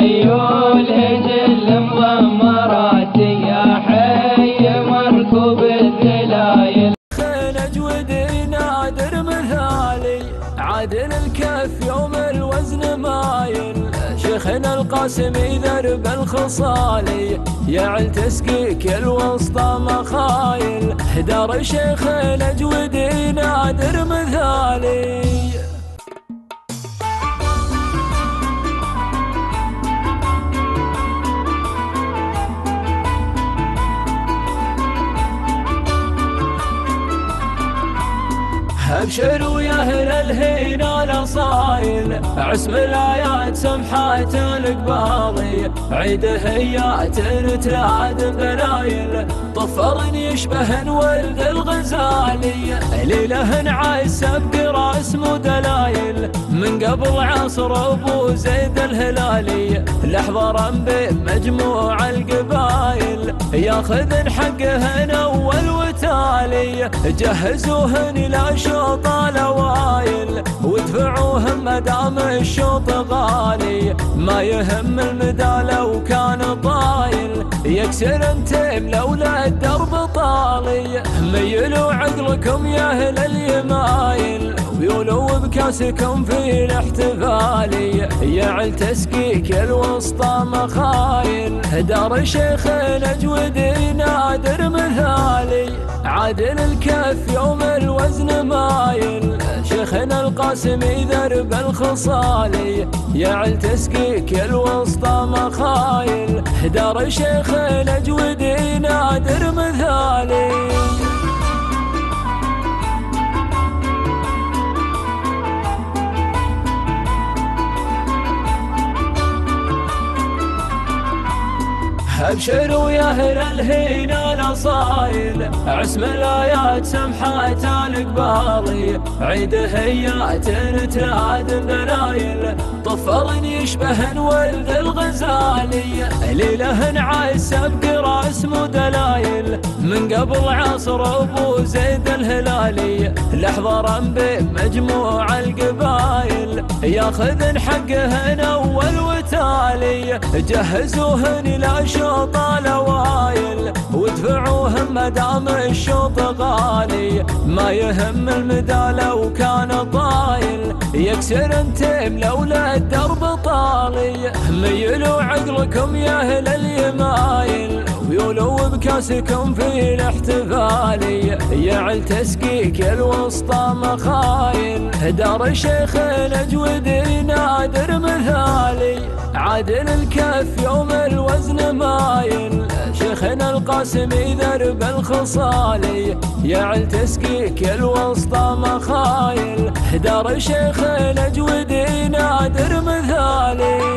عيون هجل مضمرات يا حي مركوب الذلايل. نجودي نادر مثالي عادل الكف يوم الوزن مايل. شيخنا القاسمي درب الخصالي يعل تسقيك الوسطى مخايل. دار شيخ نجودي نادر مثالي. ابشروا يا اهل الهينا الاصايل عسم الايات سمحات القباضي. عيد هيات تلاد بلايل طفر يشبه ولد الغزالي. ليله عايسه براس مدلايل من قبل عصر ابو زيد الهلالي. لحظه بمجموع القبايل ياخذ حقهن اول وتالي. جهزوهن لا شوط الاوايل وادفعوهم مدام الشوط غالي. ما يهم المدى لو كان طايل يكسر انتم لولا الدرب طالي. ميلوا عقلكم يا اهل اليمايل ويولوا بكاسكم في الاحتفالي. يعل تسقيك الوسطى مخايل. دار شيخ نجودي نادر مثالي عادل الكف يوم الوزن مايل. شيخنا القاسمي درب الخصالي يعل تسقيك الوسطى مخايل. دار شيخ نجودي نادر مثالي. ابشروا يا اهل الهينا الاصايل عسم الايات سمحات القباضي. عيد هيات تلاد بلايل طفر يشبه ولد الغزالي. ليله عايسه براس مدلايل من قبل عصر ابو زيد الهلالي. لحظه بمجموع القبايل ياخذن حقهن اول وتالي. جهزوهن لا شوط الاوايل وادفعوهم مدام الشوط غالي. ما يهم المدى لو كان طايل يكسر انتم لولا الدرب طالي. ميلوا عقلكم يا اهل اليمايل ويولوا بكاسكم في الاحتفالي. يعل تسقيك الوسطى مخايل. دار شيخ نجودي نادر مثالي عادل الكف يوم الوزن مايل. شيخنا القاسمي درب الخصالي يعل تسقيك الوسطى مخايل. دار شيخ نجودي نادر مثالي.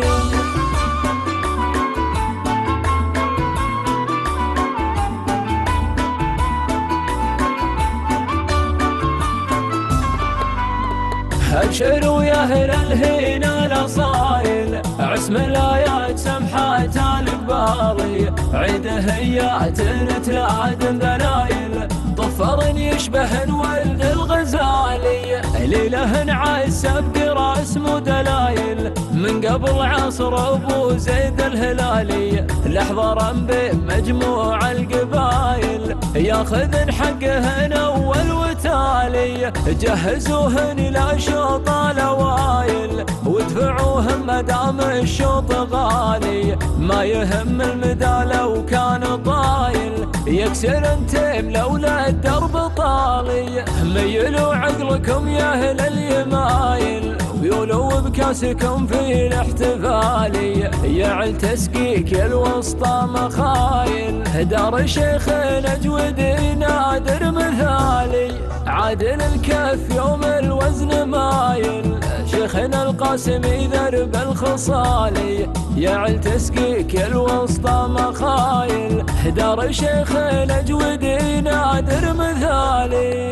ابشروا يا اهل الهينا الاصايل عسم الايات سمحات القباضي. عيد هيات تلاد بلايل طفر يشبه ولد الغزالي. ليله عايسه براس مدلايل من قبل عصر ابو زيد الهلالي. لحظه بمجموع القبايل ياخذن حقهن اول وتالي. جهزوهن لا شوط الاوايل وادفعوهم مدام الشوط غالي. ما يهم المدى لو كان طايل يكسر انتم لولا الدرب طالي. ميلوا عقلكم يا اهل اليمايل ويولوا بكاسكم في الاحتفالي. يعل تسقيك الوسطى مخايل. دار شيخ نجودي نادر مثالي عادل الكف يوم الوزن مايل. شيخنا القاسمي درب الخصالي يعل تسقيك الوسطى مخايل. دار شيخ نجودي نادر مثالي.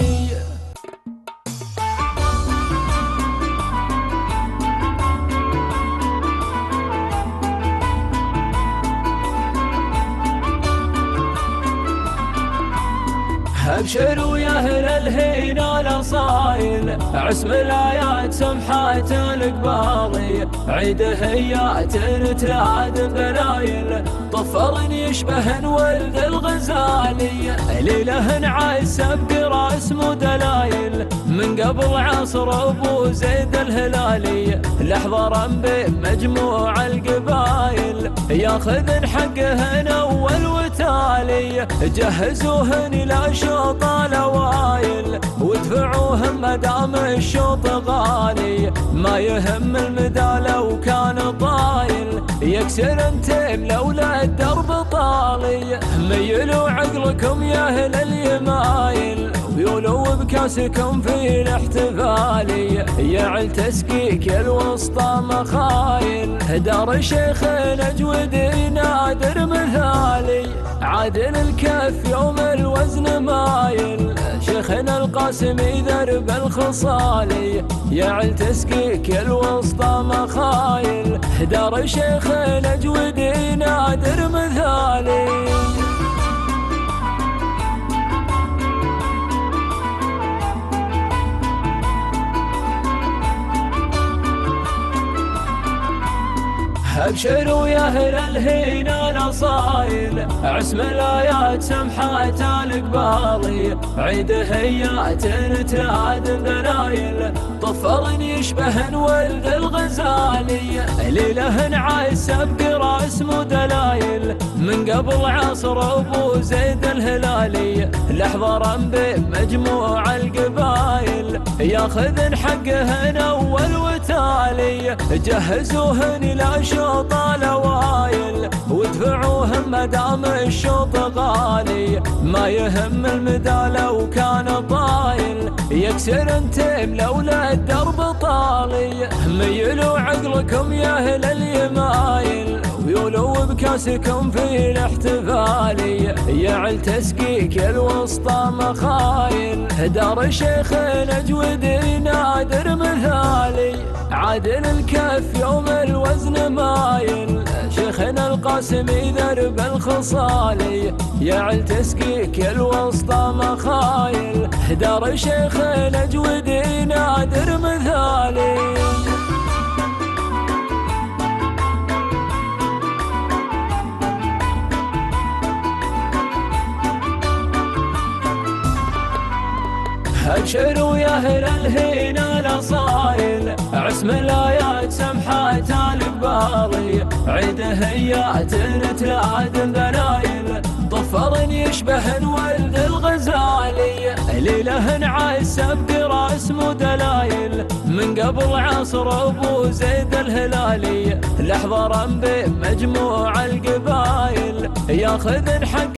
ابشروا يا اهل الهنا الاصايل، عسم الايات سمحات القبالي، عيد هيات تلاد بلايل، طفر يشبه ولد الغزالي، ليله عسى براس دلايل، من قبل عصر ابو زيد الهلالي، لحظة بمجموع القبايل، ياخذن حقهن اول وتالي، جهزوهن الى شوط الاوايل، وادفعوهم مدام الشوط غالي، ما يهم المدى لو كان طايل، يكسر انتم لولا الدرب طالي، ميلوا عقلكم يا اهل اليمايل، ويولوا بكاسكم في الاحتفالي، يعل تسقيك الوسطى مخايل، دار شيخ نجود نادر مثالي، عادل الكف يوم الوزن مايل، شيخنا القاسمي درب الخصالي، يعل تسقيك الوسطى مخايل، دار شيخ نجود نادر مثالي. ابشروا يا اهل الهنا الاصايل، عسم الايات سمحات القبالي، عيد هيات تلاد بلايل، طفر يشبه ولد الغزالي، ليله عسى براس دلايل، من قبل عصر ابو زيد الهلالي، لحظة بمجموع القبايل، ياخذن حقهن اول وتالي، جهزوهن الى شوط الاوايل، وادفعوهم مدام الشوط غالي، ما يهم المدى لو كان طايل، يكسر انتم لولا الدرب طالي، ميلوا عقلكم يا اهل اليمايل، ويولوا بكاسكم في الاحتفالي، يعل تسقيك الوسطى مخايل، دار شيخ نجود نادر مثالي، عادل الكف يوم الوزن مايل، شيخنا القاسمي درب الخصالي، يعل تسقيك الوسطى مخايل، دار شيخ نجود نادر مثالي. ابشروا يا اهل الهنا الاصايل، عسم الايات سمحات القبالي، عيد هيات تلاد بلايل، طفر يشبه ولد الغزالي، ليله عسى براس دلايل، من قبل عصر ابو زيد الهلالي، لحظة بمجموع القبايل، ياخذن حق